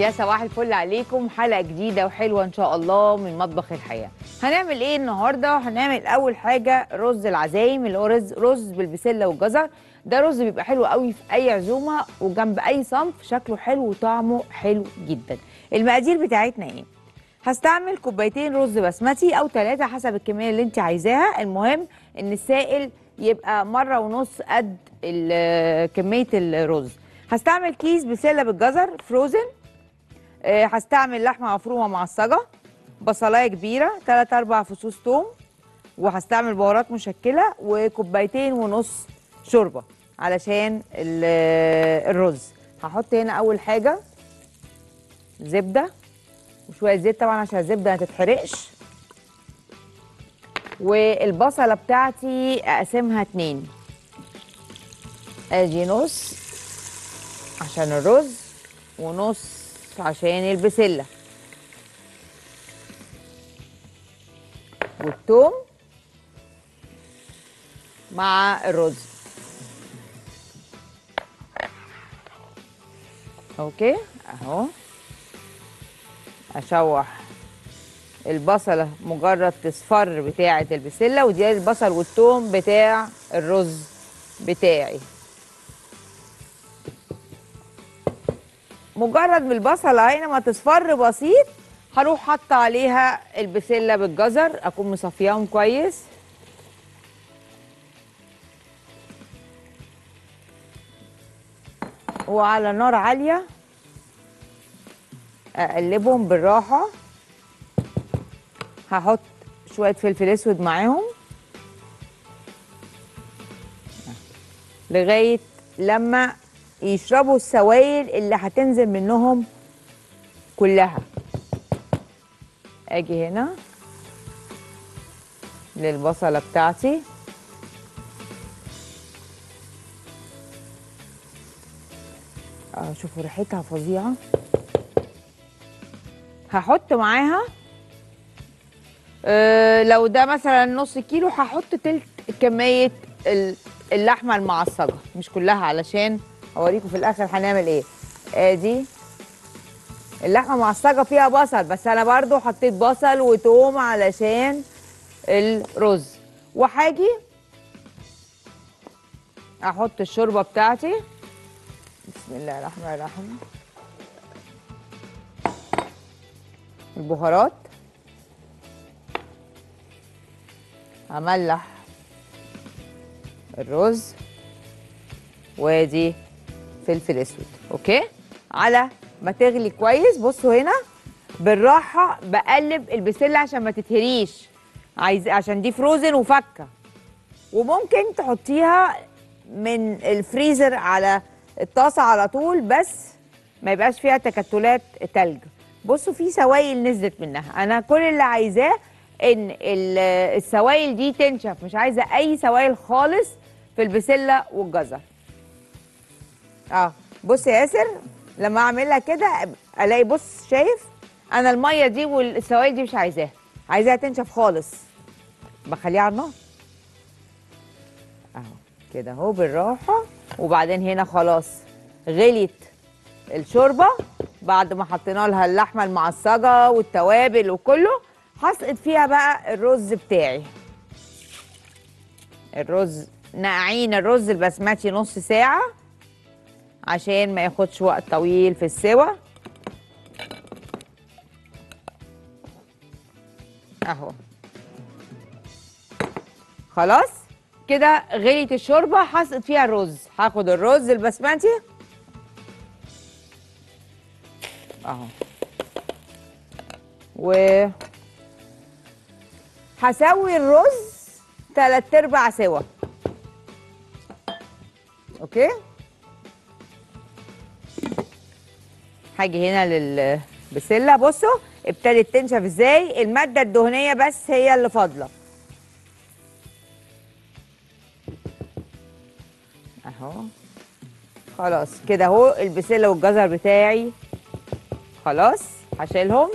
يا صباح الفل عليكم. حلقة جديدة وحلوة إن شاء الله من مطبخ الحياة. هنعمل إيه النهاردة؟ هنعمل أول حاجة رز العزايم اللي هو رز بالبسلة والجزر. ده رز بيبقى حلو قوي في أي عزومة وجنب أي صنف، شكله حلو وطعمه حلو جدا. المقادير بتاعتنا إيه؟ هستعمل كوبايتين رز بسمتي أو 3 حسب الكمية اللي أنت عايزاها. المهم إن السائل يبقى مرة ونص قد كمية الرز. هستعمل كيس بسلة بالجزر فروزن. هستعمل لحمه مفرومه معصجه، بصلايه كبيره، 3 4 فصوص ثوم، وهستعمل بهارات مشكله، وكوبايتين ونص شوربه علشان الرز. هحط هنا اول حاجه زبده وشويه زيت طبعا عشان الزبده ما تتحرقش، والبصله بتاعتي اقسمها 2، ادي نص عشان الرز ونص عشان البسله، والثوم مع الرز. اوكي اهو. اشوح البصله مجرد تصفر بتاعه البسله، ودي البصل والثوم بتاع الرز بتاعي. مجرد من البصله هنا ما تصفر بسيط هروح حاطه عليها البسله بالجزر، اكون مصفياهم كويس. وعلى نار عاليه اقلبهم بالراحه. هحط شويه فلفل اسود معاهم لغايه لما يشربوا السوائل اللي هتنزل منهم كلها. اجي هنا للبصله بتاعتي شوفوا ريحتها فظيعه. هحط معاها لو ده مثلا نص كيلو هحط تلت كميه اللحمه المعصجه، مش كلها علشان اوريكم في الاخر هنعمل ايه. ادي اللحمه معصجه فيها بصل، بس انا برضو حطيت بصل وتوم علشان الرز. وهاجي احط الشوربه بتاعتي. بسم الله الرحمن الرحيم. البهارات، املح الرز، وادي فلفل اسود. اوكي، على ما تغلي كويس. بصوا هنا بالراحه بقلب البسله عشان ما تتهريش، عشان دي فروزن وفكه، وممكن تحطيها من الفريزر على الطاسه على طول بس ما يبقاش فيها تكتلات تلج. بصوا في سوائل نزلت منها، انا كل اللي عايزاه ان السوائل دي تنشف، مش عايزه اي سوائل خالص في البسله والجزر. بص يا ياسر، لما اعملها كده الاقي، بص شايف، انا الميه دي والسوائل دي مش عايزاها تنشف خالص، بخليها على النار اهو كده اهو بالراحه. وبعدين هنا خلاص غليت الشوربه بعد ما حطينا لها اللحمه المعصجه والتوابل وكله. هسقط فيها بقى الرز بتاعي. الرز نقعين الرز البسمتي نص ساعه عشان ما ياخدش وقت طويل في السوا اهو. خلاص كده غليت الشوربه، هسقط فيها الرز. هاخد الرز البسمتي اهو هسوي الرز 3/4 سوا. اوكي، هاجي هنا للبسله. بصوا ابتدت تنشف ازاي، الماده الدهنيه بس هي اللي فاضله اهو. خلاص كده اهو البسله والجزر بتاعي خلاص. هشيلهم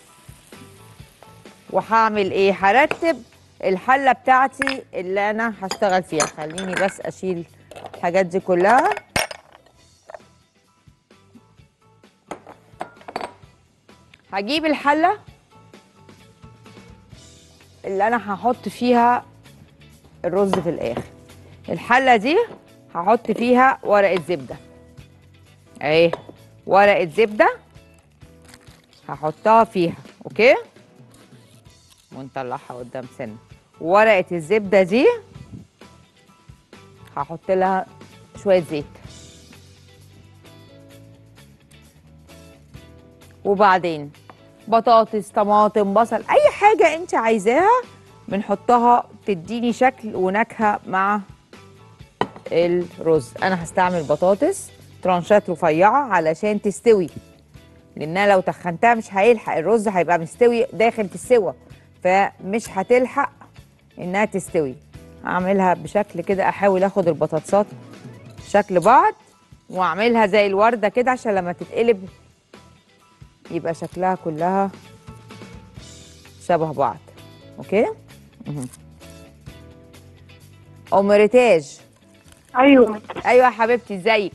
وهعمل ايه، هرتب الحله بتاعتي اللي انا هشتغل فيها. خليني بس اشيل الحاجات دي كلها. هجيب الحله اللي انا هحط فيها الرز في الاخر. الحله دي هحط فيها ورقه زبده اهي، ورقه زبده هحطها فيها. اوكي، ونطلعها قدام سنه. ورقه الزبده دي هحط لها شويه زيت، وبعدين بطاطس، طماطم، بصل، اي حاجه انت عايزاها بنحطها تديني شكل ونكهه مع الرز. انا هستعمل بطاطس ترانشات رفيعه علشان تستوي، لانها لو تخنتها مش هيلحق الرز، هيبقى مستوي داخل في السوا، فمش هتلحق انها تستوي. هعملها بشكل كده، احاول اخد البطاطسات شكل بعض واعملها زي الورده كده عشان لما تتقلب يبقى شكلها كلها شبه بعض. اوكي. ام ريتاج. ايوه ايوه يا حبيبتي، ازيك؟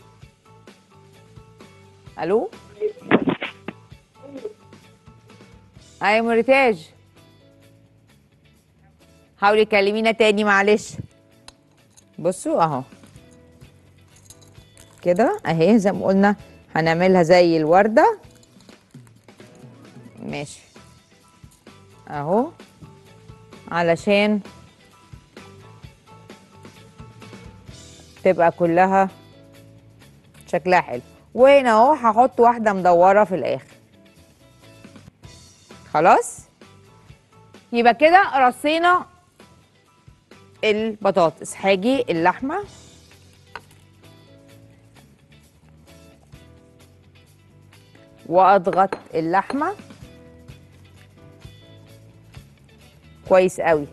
الو. ايوه ام ريتاج، حاولي كلمينا تاني معلش. بصوا اهو كده اهي، زي ما قلنا هنعملها زي الورده. ماشي اهو، علشان تبقى كلها شكلها حلو. وهنا اهو هحط واحده مدوره في الاخر. خلاص، يبقى كده رصينا البطاطس. هاجي اللحمه واضغط اللحمه كويس قوي.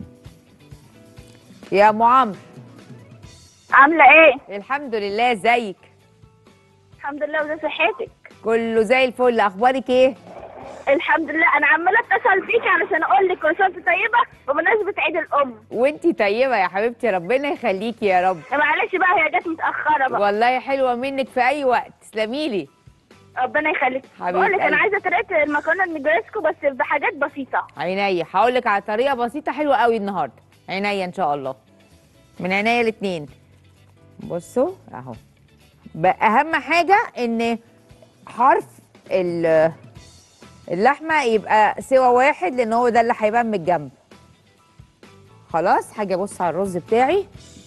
يا ام عمرو، عامله ايه؟ الحمد لله، ازيك؟ الحمد لله، وده صحتك؟ كله زي الفل. اخبارك ايه؟ الحمد لله. انا عماله اتصل بيكي علشان اقول لك كل سنه وانت طيبه بمناسبه عيد الام. وانتي طيبه يا حبيبتي، ربنا يخليكي يا رب. معلش بقى، هي جت متاخره بقى. والله حلوه منك في اي وقت، تسلميلي. ربنا يخليك. حبيبة بقول لك انا قلبي. عايزه طريقه المكرونه النجريسكو بس بحاجات بسيطه. عينيا، هقول لك على طريقه بسيطه حلوه قوي النهارده. عينيا ان شاء الله، من عينيا الاثنين. بصوا اهو، اهم حاجه ان حرف اللحمه يبقى سوا واحد، لان هو ده اللي هيبان من الجنب. خلاص، هاجي ابص على الرز بتاعي.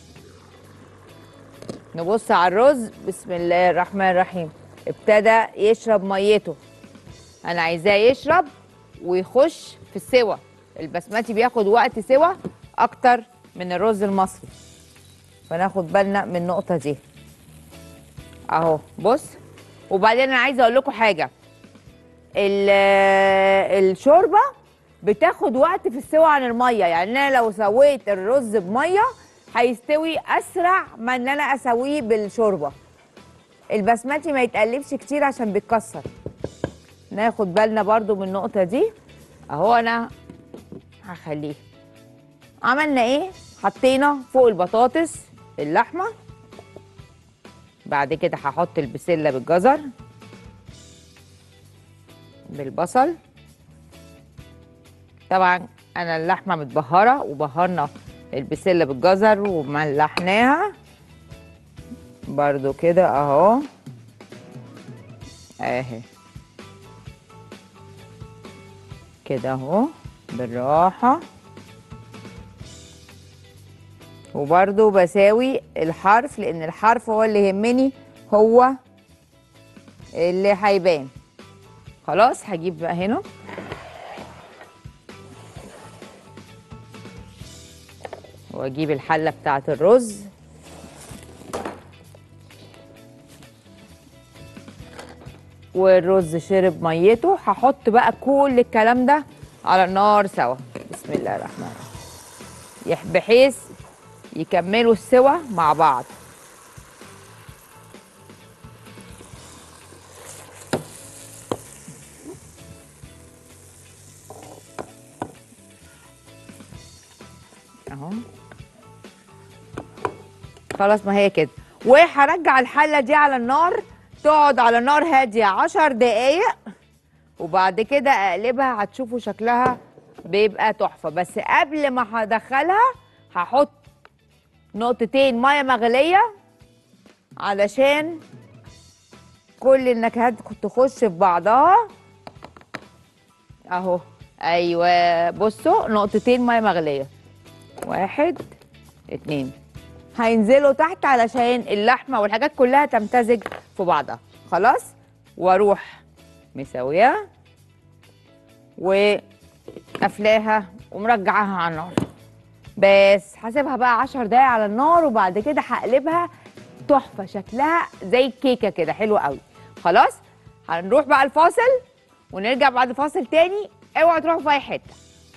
نبص على الرز. بسم الله الرحمن الرحيم. ابتدى يشرب ميته، انا عايزاه يشرب ويخش في السوا. البسمتي بياخد وقت سوا اكتر من الرز المصري، فناخد بالنا من النقطه دي اهو. بص، وبعدين انا عايزه اقول لكم حاجه. الشوربه بتاخد وقت في السوا عن الميه، يعني انا لو سويت الرز بميه هيستوي اسرع ما ان انا اسويه بالشوربه. البسمتي ما يتقلبش كتير عشان بيتكسر. ناخد بالنا برضو من النقطه دي اهو. انا هخليه. عملنا ايه؟ حطينا فوق البطاطس اللحمه، بعد كده هحط البسله بالجزر بالبصل. طبعا انا اللحمه متبهره، وبهرنا البسله بالجزر وملحناها برضو كده اهو اهي كده اهو بالراحه. وبرضو بساوي الحرف، لان الحرف هو اللي يهمني، هو اللي هيبان. خلاص، هجيب بقى هنا واجيب الحله بتاعه الرز. والرز شرب ميته، هحط بقى كل الكلام ده على النار سوا. بسم الله الرحمن الرحيم، بحيث يكملوا السوا مع بعض. اهو خلاص، ما هي كده. وهرجع الحله دي على النار، تقعد على نار هاديه 10 دقايق، وبعد كده اقلبها، هتشوفوا شكلها بيبقى تحفه. بس قبل ما هدخلها هحط نقطتين ميه مغليه علشان كل النكهات تخش في بعضها اهو. ايوه بصوا، نقطتين ميه مغليه، 1 2 هينزلوا تحت علشان اللحمه والحاجات كلها تمتزج في بعضها. خلاص، واروح مسويها وقافلاها ومرجعاها على النار. بس هسيبها بقى 10 دقايق على النار، وبعد كده هقلبها تحفه، شكلها زي الكيكه كده حلوه قوي. خلاص، هنروح بقى الفاصل ونرجع بعد فاصل تاني. اوعوا تروحوا في اي حته.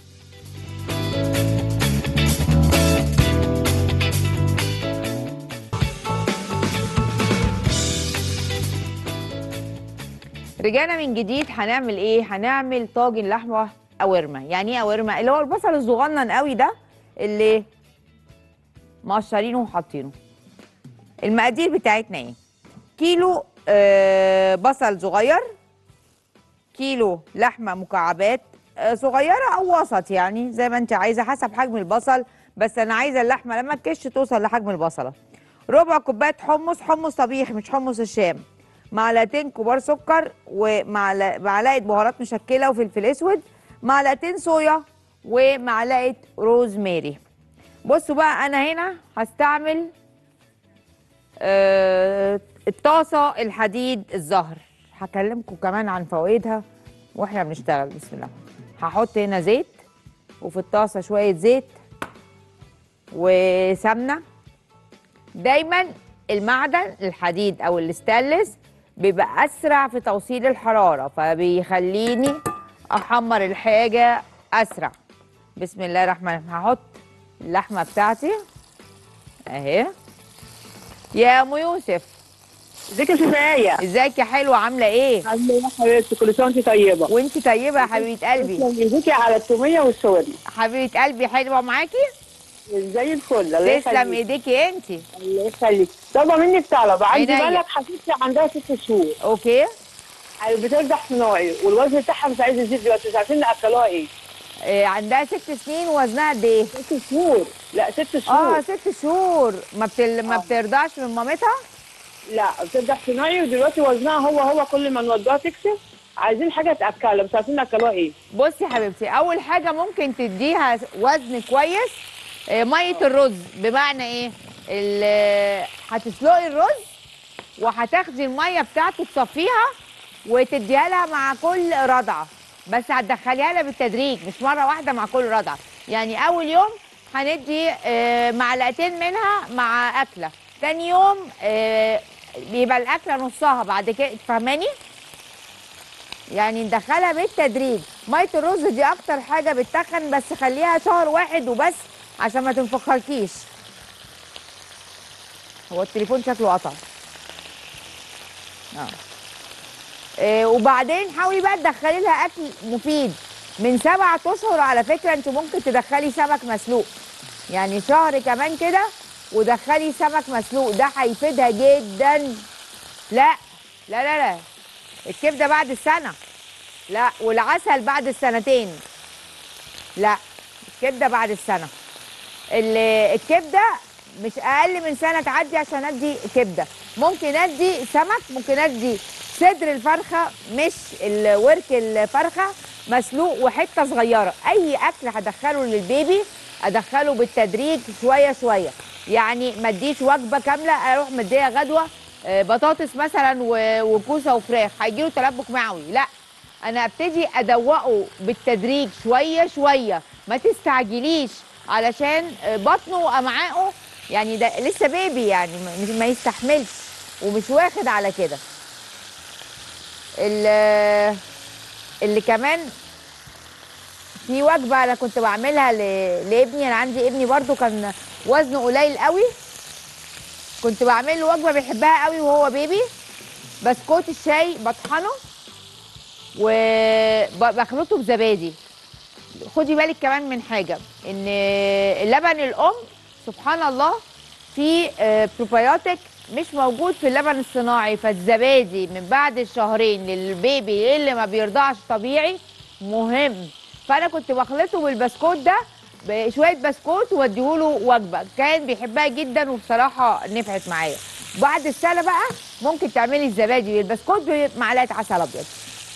رجعنا من جديد. هنعمل ايه؟ هنعمل طاجن لحمه قوارمه. يعني ايه قوارمه؟ اللي هو البصل الصغنن قوي ده اللي مقشرينه وحاطينه. المقادير بتاعتنا ايه؟ كيلو بصل صغير، كيلو لحمه مكعبات صغيره او وسط، يعني زي ما انت عايزه حسب حجم البصل، بس انا عايزه اللحمه لما تكش توصل لحجم البصله. ربع كوبايه حمص، حمص طبيخ مش حمص الشام. معلقتين كبار سكر، ومعلقه بهارات مشكله وفلفل اسود، معلقتين صويا، ومعلقه روزماري. بصوا بقى، انا هنا هستعمل الطاسه الحديد الزهر. هكلمكم كمان عن فوائدها واحنا بنشتغل. بسم الله. هحط هنا زيت، وفي الطاسه شويه زيت وسمنه. دايما المعدن الحديد او الستانلس بيبقى اسرع في توصيل الحراره، فبيخليني احمر الحاجه اسرع. بسم الله الرحمن الرحيم. هحط اللحمه بتاعتي اهي. يا ام يوسف، ازيك يا شفاية؟ ازيك يا حلوه؟ عامله ايه؟ عامله ايه يا حبيبتي؟ كل سنه وانت طيبه. وانت طيبه يا حبيبه قلبي. تسلم ايديكي على التوميه والشاورما. حبيبه قلبي حلوه معاكي. زي الفل، الله تسلم يخليك. ايديكي انت. الله يخليك. طالبه منك طلب، عندي عينيا. بلد حبيبتي عندها 6 شهور. اوكي. بترجع صناعي والوزن بتاعها مش عايز يزيد دلوقتي، مش عارفين ناكلوها ايه. عندها 6 سنين، وزنها قد ايه؟ 6 شهور. لا 6 شهور. 6 شهور. ما بترضعش من مامتها؟ لا بترجع صناعي، ودلوقتي وزنها هو كل ما نودوها تكسب. عايزين حاجه تاكلها، مش عارفين ناكلوها ايه. بصي يا حبيبتي، اول حاجه ممكن تديها وزن كويس ميه الرز. بمعنى ايه؟ هتسلقي الرز وهتاخدي الميه بتاعته تصفيها وتديها لها مع كل رضعه، بس هتدخليها لها بالتدريج مش مره واحده مع كل رضعه. يعني اول يوم هندي معلقتين منها مع اكله، تاني يوم بيبقى الاكله نصها، بعد كده فاهماني؟ يعني ندخلها بالتدريج. ميه الرز دي اكتر حاجه بتتخن، بس خليها شهر واحد وبس عشان ما تنفخلكيش. هو التليفون شكله قطع. وبعدين حاولي بقى تدخلي لها اكل مفيد. من 7 اشهر على فكره انت ممكن تدخلي سمك مسلوق، يعني شهر كمان كده ودخلي سمك مسلوق، ده هيفيدها جدا. لا لا لا لا، الكبده بعد السنه، لا، والعسل بعد السنتين، لا، الكبده بعد السنه. الكبده مش اقل من سنه تعدي عشان ادي كبده. ممكن ادي سمك، ممكن ادي صدر الفرخه مش الورك الفرخه مسلوق وحته صغيره. اي اكل هدخله للبيبي ادخله بالتدريج شويه شويه، يعني ما اديش وجبه كامله اروح مديها غدوه بطاطس مثلا وكوسه وفراخ هيجيله تلبك معوي. لا، انا ابتدي ادوقه بالتدريج شويه شويه، ما تستعجليش علشان بطنه وامعائه يعني ده لسه بيبي، يعني ما يستحملش ومش واخد على كده. اللي كمان في وجبه انا كنت بعملها لابني، انا عندي ابني برضو كان وزنه قليل قوي، كنت بعمل له وجبه بيحبها قوي وهو بيبي. بسكوت الشاي بطحنه وبخلطه بزبادي. خدي بالك كمان من حاجه، ان لبن الام سبحان الله فيه بروبيوتيك مش موجود في اللبن الصناعي، فالزبادي من بعد الشهرين للبيبي اللي ما بيرضعش طبيعي مهم. فانا كنت بخلطه بالبسكوت ده بشويه بسكوت واديهوله وجبه، كان بيحبها جدا وبصراحه نفعت معايا. بعد السنه بقى ممكن تعملي الزبادي بالبسكوت بمعلقه عسل ابيض،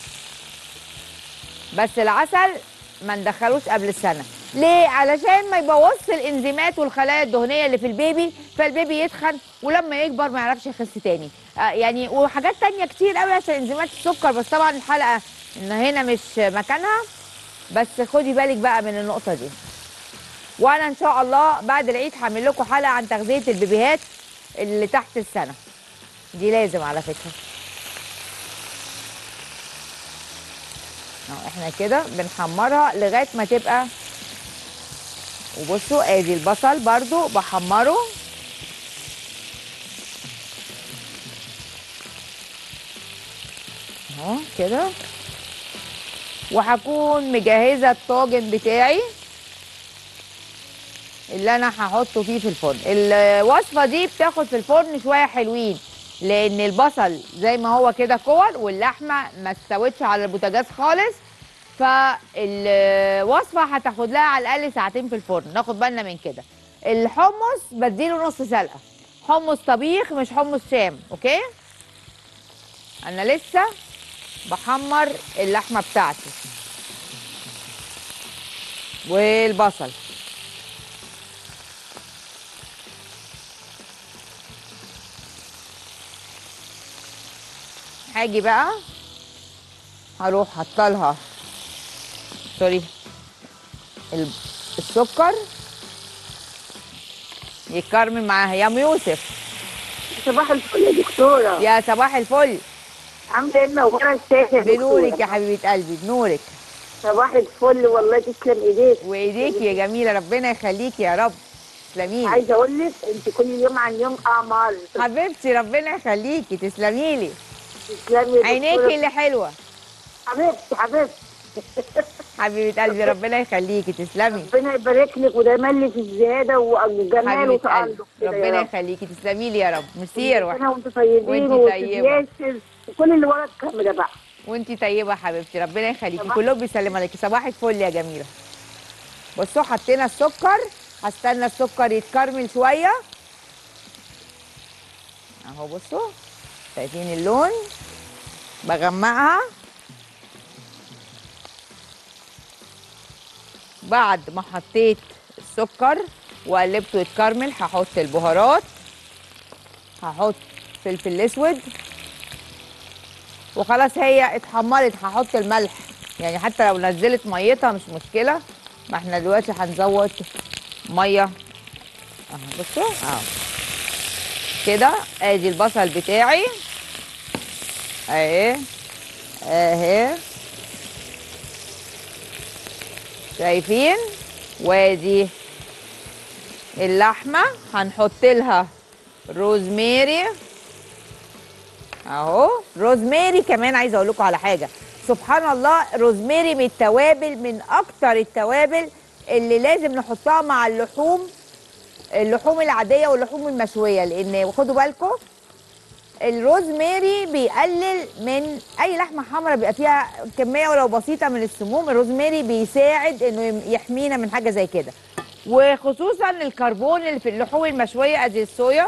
بس العسل ما ندخلوش قبل السنه. ليه؟ علشان ما يبوظش الانزيمات والخلايا الدهنيه اللي في البيبي، فالبيبي يتخن ولما يكبر ما يعرفش يخس تاني. يعني وحاجات تانية كتير قوي عشان انزيمات السكر، بس طبعا الحلقه ان هنا مش مكانها. بس خدي بالك بقى من النقطه دي. وانا ان شاء الله بعد العيد هعمل لكم حلقه عن تغذيه البيبيهات اللي تحت السنه، دي لازم على فكره. احنا كده بنحمرها لغايه ما تبقى. وبصوا ادي البصل برضو بحمره اهو كده، وهكون مجهزه الطاجن بتاعي اللي انا هحطه فيه في الفرن. الوصفه دي بتاخد في الفرن شويه حلوين، لان البصل زي ما هو كده كور، واللحمه ما استوتش على البوتاجاز خالص، فالوصفه هتاخد لها على الاقل ساعتين في الفرن، ناخد بالنا من كده. الحمص بديله نص سلقه، حمص طبيخ مش حمص شام، اوكي؟ انا لسه بحمر اللحمه بتاعتي والبصل. هاجي بقى هروح حاطه سوري السكر يتكرمل معاها. يا ام يوسف، صباح الفل يا دكتوره. يا صباح الفل. عامله ايه منوره الشاشه يا بنورك دكتورة؟ يا حبيبه قلبي، بنورك. صباح الفل والله، تسلم ايديك. وايديك يا جميله، ربنا يخليكي يا رب. تسلمي لي عايزه اقول لك انت كل يوم عن يوم اعمار. حبيبتي، ربنا يخليكي، تسلمي لي. تسلمي يا عينيكي دكتورة. اللي حلوه. حبيبتي حبيبتي. حبيبه قلبي، ربنا يخليكي، تسلمي. ربنا يبارك لك ودايما لي في الزياده وجمال حبيبه قلبي، وتألق كده يا ربنا رب. يخليكي، تسلمي لي يا رب. ميرسي يا روحي. انا وانتم طيبين وانتي طيبه، وتتياسر وكل اللي ورا الكاميرا بقى. وانتي طيبه يا حبيبتي، ربنا يخليكي، صباح. كلهم بيسلموا عليكي. صباح الفل يا جميله. بصوا حطينا السكر، هستنى السكر يتكرمل شويه اهو. بصوا شايفين اللون، بغمقها. بعد ما حطيت السكر وقلبته يتكرمل هحط البهارات، هحط فلفل اسود، وخلاص هي اتحمرت. هحط الملح، يعني حتى لو نزلت ميتها مش مشكله، ما احنا دلوقتي هنزود ميه اهو. بصوا اهو كده. ادي البصل بتاعي اهي اهي، شايفين؟ وادي اللحمه هنحط لها روزماري اهو. روزماري كمان عايزه اقول لكم على حاجه، سبحان الله، روزماري من التوابل، من اكتر التوابل اللي لازم نحطها مع اللحوم العاديه واللحوم المشويه، لان خدوا بالكم الروزماري بيقلل من اي لحمه حمراء بيبقى فيها كميه ولو بسيطه من السموم. الروزماري بيساعد انه يحمينا من حاجه زي كده، وخصوصا الكربون اللي في اللحوم المشويه. ادي الصويا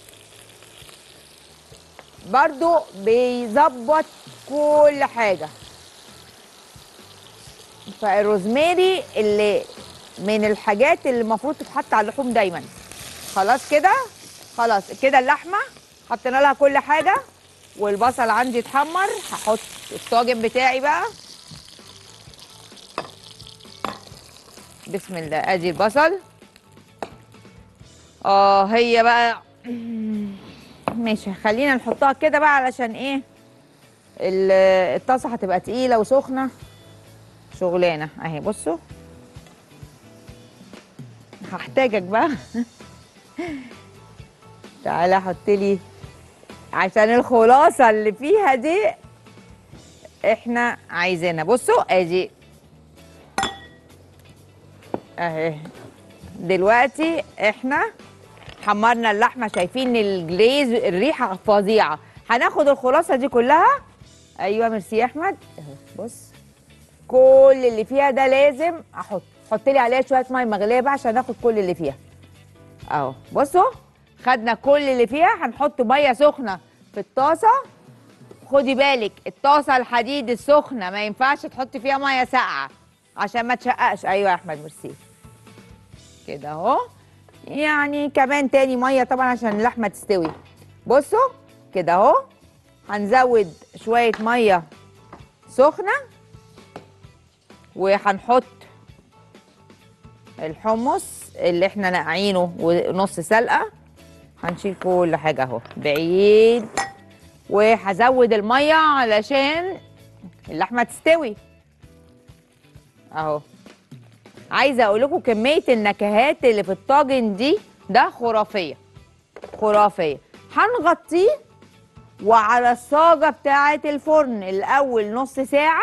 برضو بيظبط كل حاجه. فالروزماري اللي من الحاجات اللي المفروض تتحط على اللحوم دايما. خلاص كده، خلاص كده اللحمه حطينا لها كل حاجه، والبصل عندي اتحمر. هحط الطاجن بتاعي بقى. بسم الله. ادي البصل. هي بقى ماشي، خلينا نحطها كده بقى علشان ايه، الطاسه هتبقى تقيله وسخنه شغلانه اهي. بصوا هحتاجك بقى تعالى حط لي عشان الخلاصه اللي فيها دي احنا عايزينها. بصوا ادي اهي. دلوقتي احنا حمرنا اللحمه، شايفين الجليز، الريحه فظيعه. هناخد الخلاصه دي كلها. ايوه ميرسي يا احمد. بص كل اللي فيها ده لازم حط لي عليها شويه ميه مغليه بقى عشان ناخد كل اللي فيها. اهو بصوا خدنا كل اللي فيها. هنحط ميه سخنه في الطاسه. خدي بالك الطاسه الحديد السخنه ما ينفعش تحطي فيها ميه ساقعه عشان ما تشققش. ايوه يا احمد ميرسي. كده اهو. يعني كمان تاني ميه طبعا عشان اللحمه تستوي. بصوا كده اهو. هنزود شويه ميه سخنه وهنحط الحمص اللي احنا نقعينه ونص سلقه. هنشيل كل حاجه اهو بعيد، وهزود الميه علشان اللحمه تستوي اهو. عايزه اقول لكم كميه النكهات اللي في الطاجن دي ده خرافيه خرافيه. هنغطيه وعلى الصاجه بتاعه الفرن الاول نص ساعه.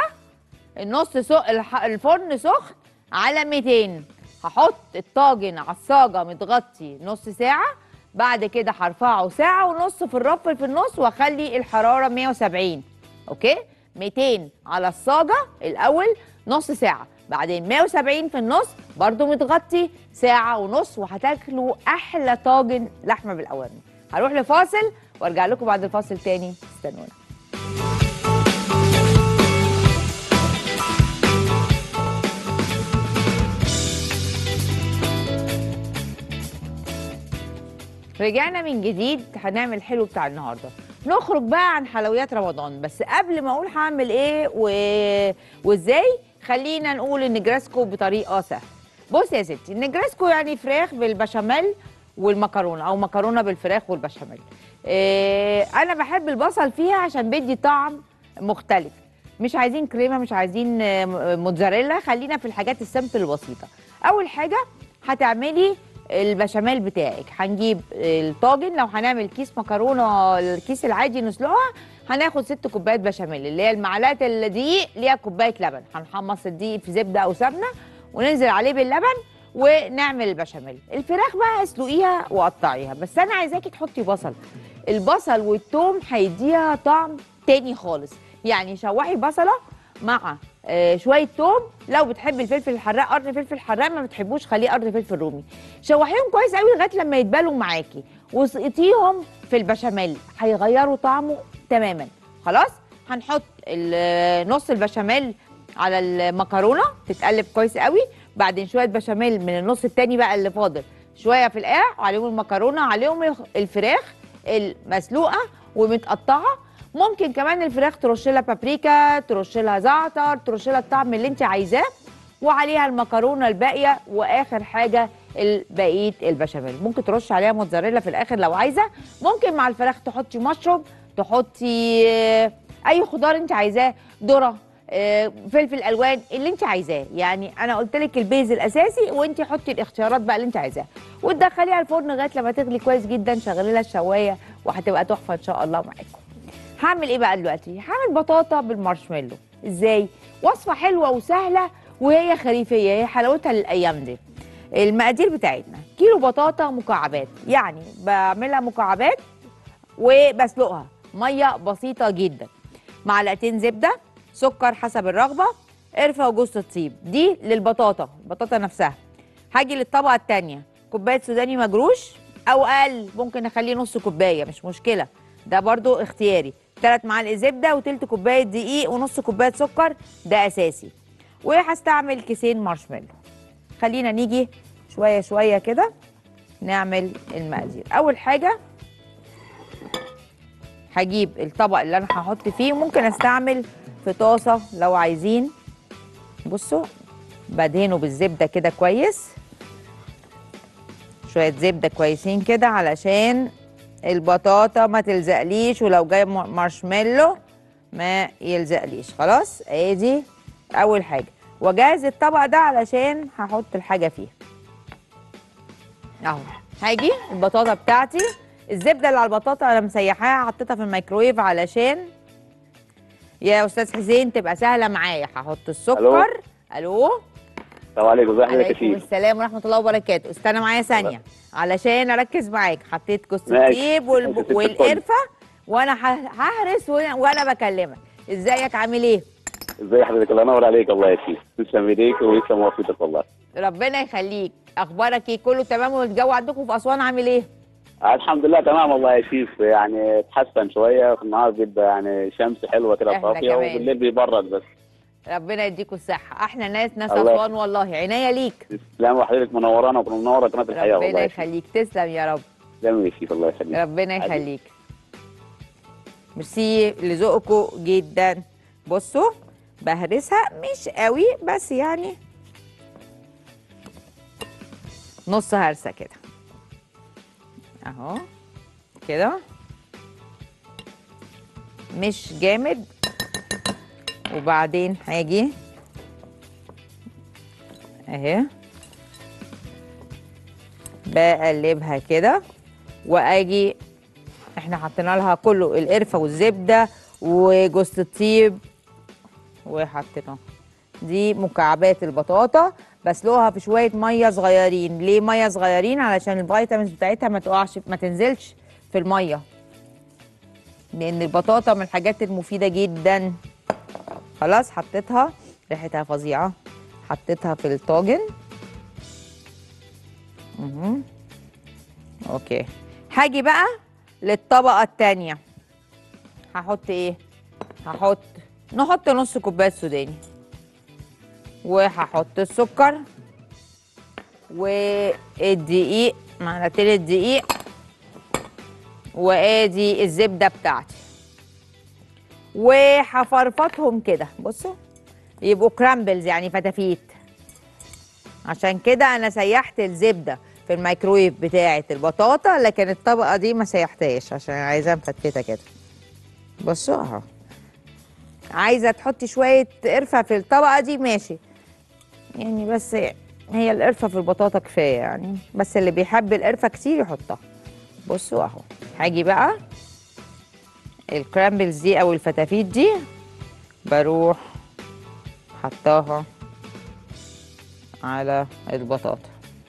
الفرن سخن على 200. هحط الطاجن على الصاجه متغطي نص ساعه. بعد كده هرفعه ساعه ونص في الرف في النص واخلي الحراره 170. اوكي 200 على الصاجه الاول نص ساعه، بعدين 170 في النص برضو متغطي ساعه ونص، وهتاكلوا احلى طاجن لحمه بالاواني. هروح لفاصل وارجع لكم بعد الفاصل تاني، استنونا. رجعنا من جديد. هنعمل الحلو بتاع النهارده. نخرج بقى عن حلويات رمضان، بس قبل ما اقول هعمل ايه وازاي خلينا نقول النجرسكو بطريقه سهله. بص يا ستي، النجرسكو يعني فراخ بالبشاميل والمكرونه، او مكرونه بالفراخ والبشاميل. انا بحب البصل فيها عشان بيدي طعم مختلف. مش عايزين كريمه، مش عايزين موتزاريلا، خلينا في الحاجات السمبل البسيطه. اول حاجه هتعملي البشاميل بتاعك. هنجيب الطاجن، لو هنعمل كيس مكرونه الكيس العادي نسلقها هناخد 6 كوبايات بشاميل، اللي هي المعلقه الدقيق ليها كوبايه لبن. هنحمص الدقيق في زبده او سمنه وننزل عليه باللبن ونعمل البشاميل. الفراخ بقى اسلقيها وقطعيها، بس انا عايزاكي تحطي بصل. البصل والثوم هيديها طعم تاني خالص. يعني شوحي بصله مع شويه توم. لو بتحبي الفلفل الحراق قرن فلفل حراق، ما بتحبوش خليه قرن فلفل رومي. شوحيهم كويس قوي لغايه لما يتبالوا معاكي وسقطيهم في البشاميل، هيغيروا طعمه تماما. خلاص هنحط نص البشاميل على المكرونه تتقلب كويس قوي. بعدين شويه بشاميل من النص التاني بقى اللي فاضل شويه في القاع، عليهم المكرونه، عليهم الفراخ المسلوقه ومتقطعه. ممكن كمان الفراخ ترش لها بابريكا، ترش لها زعتر، ترش لها الطعم اللي انت عايزاه، وعليها المكرونه الباقيه. واخر حاجه بقيه البشاميل ممكن ترش عليها موتزاريلا في الاخر لو عايزه. ممكن مع الفراخ تحطي مشروم، تحطي اي خضار انت عايزاه، ذره، فلفل الوان، اللي انت عايزاه. يعني انا قلت لك البيز الاساسي، وانت حطي الاختيارات بقى اللي انت عايزاها، وتدخليها الفرن لغايه لما تغلي كويس جدا. شغلي لها الشوايه وهتبقى تحفه ان شاء الله معاكم. هعمل ايه بقى دلوقتي؟ هعمل بطاطا بالمارشميلو. ازاي؟ وصفه حلوه وسهله وهي خريفيه، هي حلاوتها للايام دي. المقادير بتاعتنا: كيلو بطاطا مكعبات، يعني بعملها مكعبات وبسلقها ميه بسيطه جدا، معلقتين زبده، سكر حسب الرغبه، قرفه وجوز الطيب. دي للبطاطا، البطاطا نفسها. هاجي للطبقه الثانيه: كوبايه سوداني مجروش او اقل، ممكن اخليه نص كوبايه مش مشكله، ده برضو اختياري. 3 معالق زبده وتلت كوبايه دقيق ونص كوبايه سكر، ده اساسي. وهستعمل كيسين مارشميلو. خلينا نيجي شويه شويه كده نعمل المقادير. اول حاجه هجيب الطبق اللي انا هحط فيه، ممكن استعمل في طاسه لو عايزين. بصوا بدهنه بالزبده كده كويس، شويه زبده كويسين كده علشان البطاطا ما تلزقليش، ولو جايب مارشميلو ما يلزقليش. خلاص ادي اول حاجه. واجهز الطبق ده علشان هحط الحاجه فيه اهو. هاجي البطاطا بتاعتي، الزبده اللي على البطاطا انا مسيحاها حطيتها في الميكرويف علشان يا استاذ حسين تبقى سهله معايا. هحط السكر. الو السلام عليكم، ازي حضرتك يا عليكم شيف؟ السلام ورحمه الله وبركاته. استنى معايا ثانيه علشان اركز معاك. حطيت جوز ماشي. الطيب ماشي يا ست الكل. والقرفه وانا ههرس وانا بكلمك. ازيك عامل ايه؟ ازي حضرتك؟ الله ينور عليك. الله يا شيف، تسلم ايديك ويسلم وفيتك والله. ربنا يخليك. اخبارك ايه؟ كله تمام؟ والجو عندكم في اسوان عامل ايه؟ الحمد لله تمام والله يا شيف، يعني اتحسن شويه، في النهار بيبقى يعني شمس حلوه كده إحنا صافيه، كمان. وبالليل بيبرد بس. ربنا يديكوا الصحه. احلى ناس الله. اسوان والله. عناية ليك. تسلم، وحضرتك منورانا ومنوره قناه الحياه والله ربنا يا شيف. يخليك. تسلم يا رب. تسلم يا شيف، الله يخليك. ربنا يخليك. ميرسي لذوقكم جدا. بصوا بهرسها مش قوي بس يعني نص هرسه كده اهو كده، مش جامد. وبعدين هاجي اهي بقلبها كده، واجي احنا حطينا لها كله القرفه والزبده وجوز الطيب وحطينا دي مكعبات البطاطا. بسلقها في شويه ميه صغيرين. ليه ميه صغيرين؟ علشان الفيتامينز بتاعتها ما تقعش، ما تنزلش في الميه، لان البطاطا من الحاجات المفيده جدا. خلاص حطيتها، ريحتها فظيعه. حطيتها في الطاجن. اوكي، هاجي بقى للطبقه التانيه. هحط ايه؟ نحط نص كوبايه سوداني، وهحط السكر والدقيق، معلقتين الدقيق، وادي الزبده بتاعتي، وهفرفطهم كده. بصوا يبقوا كرامبلز يعني فتافيت. عشان كده انا سيحت الزبده في الميكرويف بتاعه البطاطا، لكن الطبقه دي ما سيحتهاش عشان عايزاها مفتفته كده. بصوا اهو. عايزه تحطي شويه قرفه في الطبقه دي ماشي يعني، بس هي القرفه في البطاطا كفايه يعني، بس اللي بيحب القرفه كتير يحطها. بصوا اهو. هاجي بقى الكرامبلز دي او الفتافيت دي بروح حطاها على البطاطا.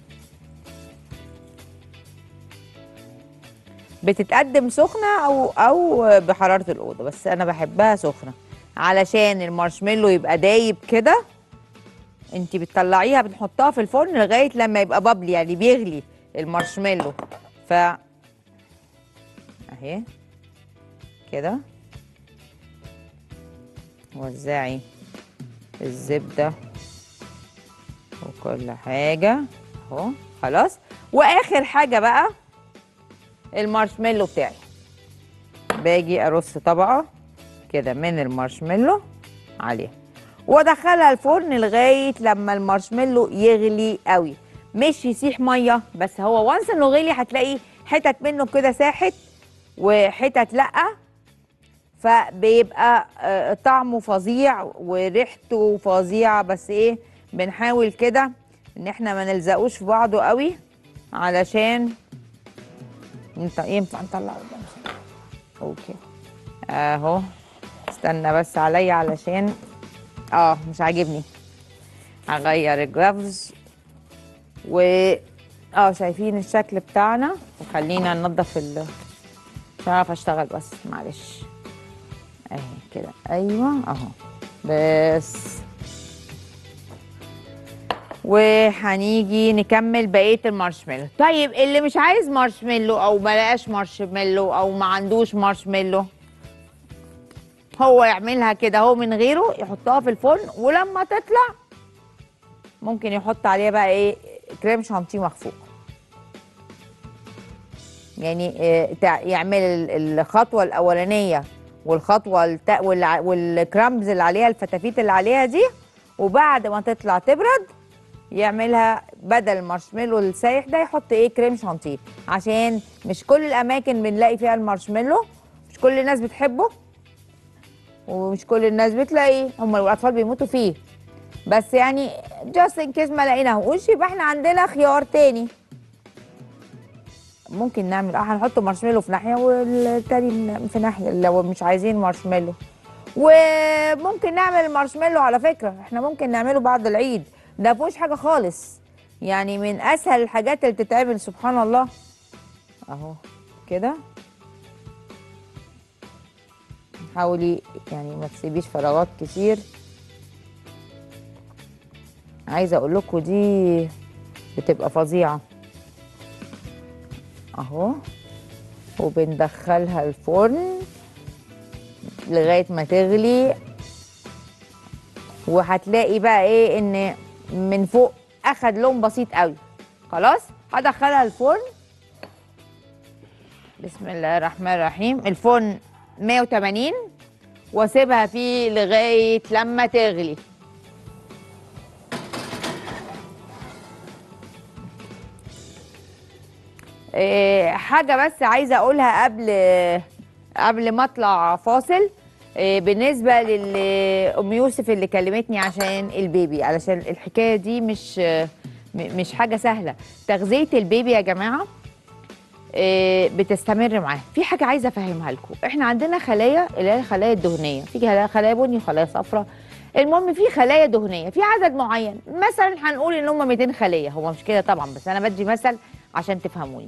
بتتقدم سخنه او بحراره الاوضه، بس انا بحبها سخنه علشان المارشميلو يبقى دايب كده. انتي بتطلعيها بنحطها في الفرن لغايه لما يبقى بابلي يعني بيغلي المارشميلو. اهي كده وزعي الزبده وكل حاجه اهو. خلاص. واخر حاجه بقى المارشميلو بتاعي. باجي ارص طبقه كده من المارشميلو عليها، وادخلها الفرن لغايه لما المارشميلو يغلي قوي، مش يسيح ميه بس. هو وانس انه غلي هتلاقي حتت منه كده ساحت وحتت لا، فبيبقى طعمه فظيع وريحته فظيعه. بس ايه، بنحاول كده ان احنا ما نلزقوش في بعضه قوي علشان ينفع نطلعه قدام. اوكي اهو. استنى بس عليا علشان مش عاجبني. هغير الجلافز شايفين الشكل بتاعنا. وخلينا ننضف مش هعرف اشتغل بس معلش. اهي كده ايوه اهو بس. وهنيجي نكمل بقيه المارشميلو. طيب اللي مش عايز مارشميلو او ما لقاش مارشميلو او ما عندوش مارشميلو، هو يعملها كده هو من غيره، يحطها في الفرن ولما تطلع ممكن يحط عليها بقى ايه كريم شانتيه مخفوق يعني. يعمل الخطوه الاولانيه والخطوه والكرامبز اللي عليها الفتافيت اللي عليها دي، وبعد ما تطلع تبرد يعملها بدل المارشميلو السايح ده يحط ايه كريم شانتيه. عشان مش كل الاماكن بنلاقي فيها المارشميلو، مش كل الناس بتحبه، ومش كل الناس بتلاقيه، هم الاطفال بيموتوا فيه. بس يعني جاست ان كيس ما لقيناهوش يبقى احنا عندنا خيار تاني. ممكن نعمل هنحط مارشميلو في ناحيه والتاني في ناحيه لو مش عايزين مارشميلو. وممكن نعمل المارشميلو على فكره، احنا ممكن نعمله بعد العيد ده مفيهوش حاجه خالص، يعني من اسهل الحاجات اللي بتتعمل سبحان الله. اهو كده حاولي يعني ما تسيبيش فراغات كتير. عايزه اقول لكم دي بتبقى فظيعه اهو. وبندخلها الفرن لغايه ما تغلي، وهتلاقي بقى ايه ان من فوق اخد لون بسيط قوي. خلاص هدخلها الفرن. بسم الله الرحمن الرحيم. الفرن 180 واسيبها فيه لغايه لما تغلي. حاجه بس عايزه اقولها قبل ما اطلع فاصل. بالنسبه لام يوسف اللي كلمتني عشان البيبي، علشان الحكايه دي مش حاجه سهله. تغذيه البيبي يا جماعه بتستمر معاه. في حاجه عايزه افهمها لكم. احنا عندنا خلايا اللي هي الخلايا الدهنيه، في خلايا بني وخلايا صفراء. المهم في خلايا دهنيه في عدد معين، مثلا هنقول ان هم 200 خليه. هو مش كده طبعا، بس انا بدي مثل عشان تفهموني.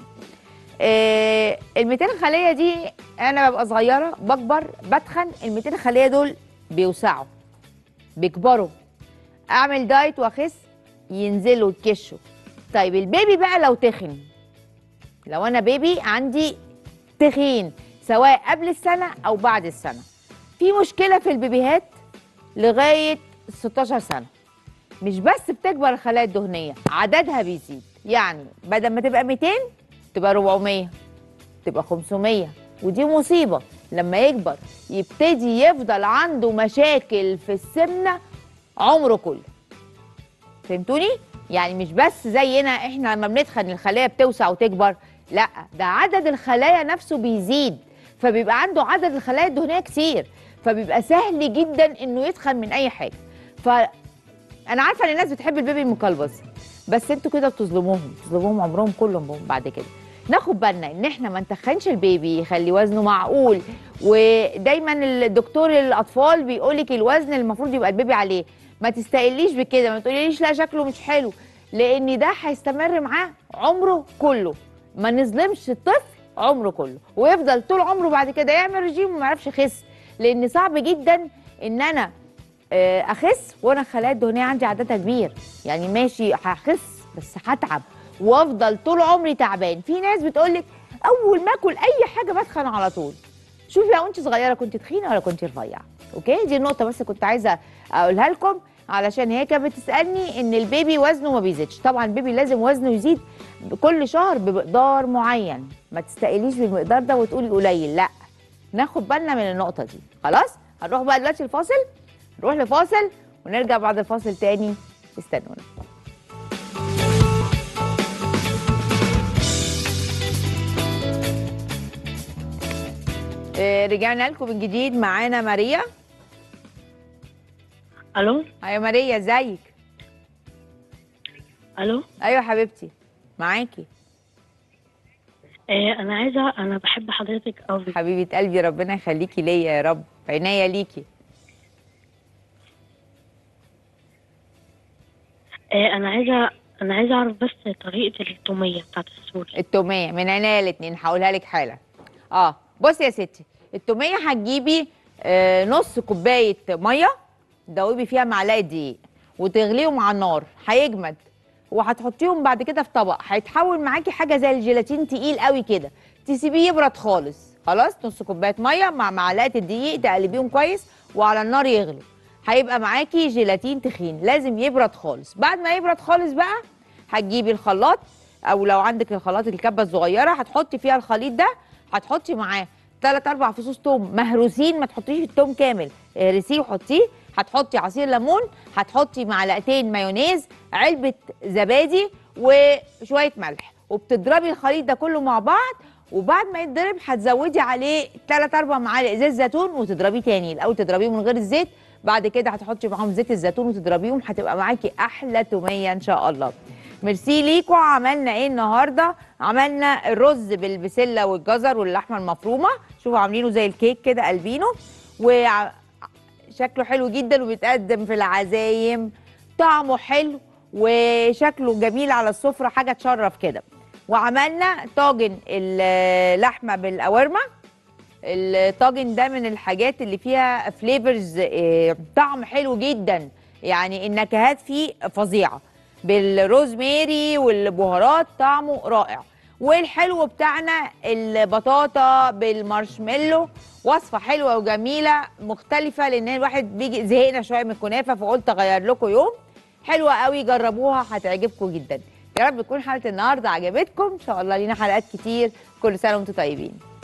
ال 200 خليه دي انا ببقى صغيره بكبر بتخن، ال 200 خليه دول بيوسعوا بيكبروا، اعمل دايت واخس ينزلوا يكشوا. طيب البيبي بقى لو تخن، لو انا بيبي عندي تخين سواء قبل السنه او بعد السنه، في مشكله في البيبيهات لغايه 16 سنه. مش بس بتكبر الخلايا الدهنيه، عددها بيزيد. يعني بدل ما تبقى 200 تبقى 400 تبقى 500، ودي مصيبه. لما يكبر يبتدي يفضل عنده مشاكل في السمنه عمره كله. فهمتوني؟ يعني مش بس زينا احنا لما بنتخن الخلايا بتوسع وتكبر، لا، ده عدد الخلايا نفسه بيزيد، فبيبقى عنده عدد الخلايا الدهنيه كتير، فبيبقى سهل جدا انه يتخن من اي حاجه. انا عارفه ان الناس بتحب البيبي المقلبص، بس انتوا كده بتظلموهم عمرهم كلهم بعد كده. ناخد بالنا ان احنا ما نتخنش البيبي، يخلي وزنه معقول. ودايما الدكتور الاطفال بيقولك الوزن اللي المفروض يبقى البيبي عليه. ما تستقليش بكده، ما تقوليليش لا شكله مش حلو، لان ده هيستمر معاه عمره كله. ما نظلمش الطفل عمره كله، ويفضل طول عمره بعد كده يعمل رجيم وما يعرفش يخس، لان صعب جدا ان انا اخس وانا الخلايا الدهنيه عندي عددها كبير. يعني ماشي هخس بس هتعب وافضل طول عمري تعبان. في ناس بتقولك اول ما اكل اي حاجه بتخن على طول. شوفي لو انت صغيره كنت تخينه ولا كنت رفيعه؟ اوكي، دي النقطه بس كنت عايزه اقولها لكم، علشان هي كانت بتسالني ان البيبي وزنه ما بيزيدش. طبعا البيبي لازم وزنه يزيد كل شهر بمقدار معين، ما تستقليش بالمقدار ده وتقولي قليل، لا، ناخد بالنا من النقطه دي. خلاص هنروح بقى دلوقتي الفاصل، نروح لفاصل ونرجع بعد الفاصل تاني، استنونا. رجعنا لكم من جديد. معانا ماريا. الو. ايوه ماريا، ازيك؟ الو. ايوه حبيبتي معاكي. انا بحب حضرتك قوي. حبيبه قلبي، ربنا يخليكي ليا يا رب، عينيا ليكي. انا عايزه اعرف بس طريقه التوميه بتاعت السوري. التوميه من عينيا الاتنين، هقولها لك حالا. بصي يا ستي، التوميه هتجيبي نص كوبايه ميه، دوبي فيها معلقه دقيق وتغليهم على النار، هيجمد، وهتحطيهم بعد كده في طبق، هيتحول معاكي حاجه زي الجيلاتين تقيل قوي كده، تسيبيه يبرد خالص. خلاص، نص كوبايه ميه مع معلقه الدقيق تقلبيهم كويس وعلى النار يغلوا، هيبقى معاكي جيلاتين تخين، لازم يبرد خالص. بعد ما يبرد خالص بقى هتجيبي الخلاط، او لو عندك الخلاط الكبه الصغيره هتحطي فيها الخليط ده، هتحطي معاه 3 4 فصوص توم مهروسين، ما تحطيش التوم كامل، اهرسيه وحطيه. هتحطي عصير ليمون، هتحطي معلقتين مايونيز، علبه زبادي، وشويه ملح، وبتضربي الخليط ده كله مع بعض. وبعد ما يتضرب هتزودي عليه 3 4 معالق زيت زيتون وتضربيه تاني. الاول تضربيه من غير الزيت، بعد كده هتحطي معاهم زيت الزيتون وتضربيهم، هتبقى معاكي احلى توميه ان شاء الله. ميرسي ليكوا. عملنا ايه النهارده؟ عملنا الرز بالبسله والجزر واللحمه المفرومه، شوفوا عاملينه زي الكيك كده قلبينه، وشكله حلو جدا وبيتقدم في العزايم، طعمه حلو وشكله جميل على السفره، حاجه تشرف كده. وعملنا طاجن اللحمه بالقوارمه. الطاجن ده من الحاجات اللي فيها فليفرز، طعم حلو جدا، يعني النكهات فيه فظيعه، بالروزميري والبهارات طعمه رائع. والحلو بتاعنا البطاطا بالمارشميلو، وصفه حلوه وجميله مختلفه، لان الواحد بيجي زهقنا شويه من الكنافه، فقلت اغير لكم يوم. حلوه قوي، جربوها هتعجبكم جدا. يا رب تكون حلقه النهارده عجبتكم، ان شاء الله لينا حلقات كتير. كل سنه وانتم طيبين.